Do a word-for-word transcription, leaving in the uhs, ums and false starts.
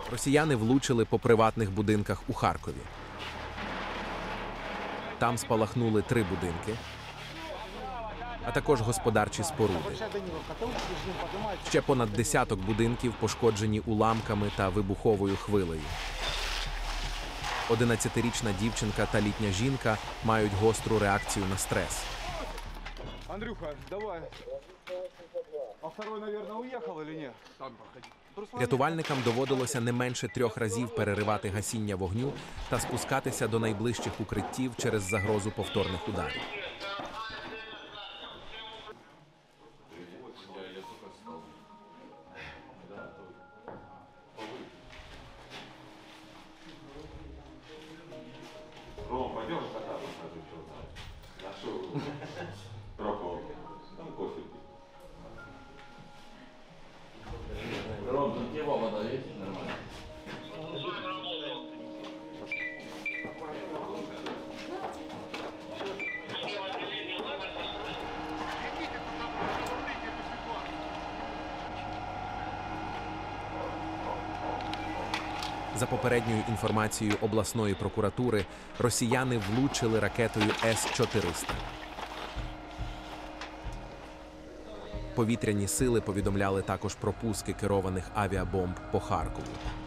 Росіяни влучили по приватних будинках у Харкові. Там спалахнули три будинки, а також господарчі споруди. Ще понад десяток будинків пошкоджені уламками та вибуховою хвилею. Одинадцятирічна дівчинка та літня жінка мають гостру реакцію на стрес. Андрюха, давай. А второй, наверное, уехал или нет? Там проходи. Рятувальникам доводилося не менше трьох разів переривати гасіння вогню та спускатися до найближчих укриттів через загрозу повторних ударів. Ром, пойдем кота посмотрим, что там. Нашел. Пропал. Там кофе. Ром, тут тебе вода есть? Нормально. За попередньою інформацією обласної прокуратури, росіяни влучили ракетою С чотириста. Повітряні сили повідомляли також про пуски керованих авіабомб по Харкову.